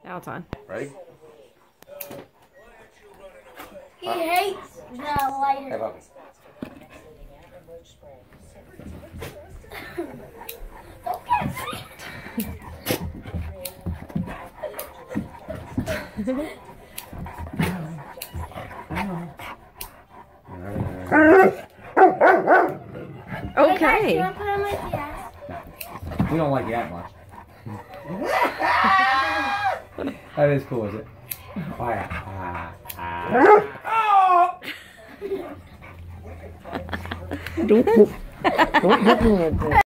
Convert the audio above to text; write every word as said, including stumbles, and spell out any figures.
Now it's on. Ready? He hates the lighter. Hey, Bobby. Don't get Okay. Hey, guys, you want to put on my gas? We don't like you that much. That is cool, is it? Oh, yeah. Ah, ah. Don't, don't hit me like that.